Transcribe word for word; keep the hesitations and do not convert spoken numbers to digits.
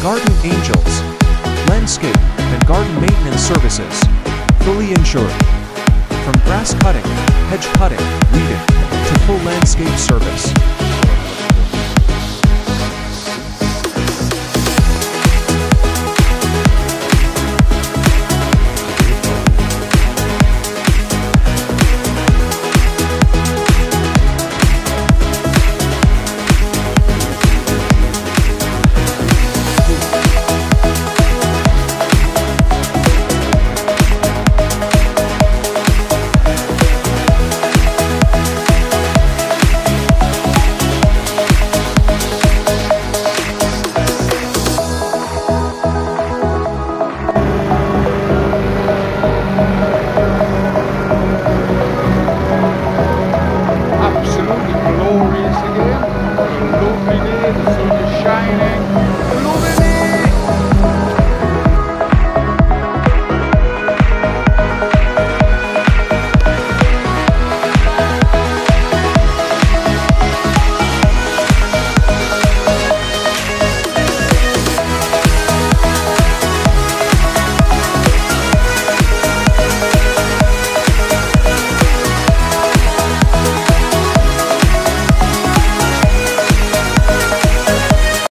Garden Angels. Landscape and garden maintenance services. Fully insured. From grass cutting, hedge cutting, weeding, to full landscape service.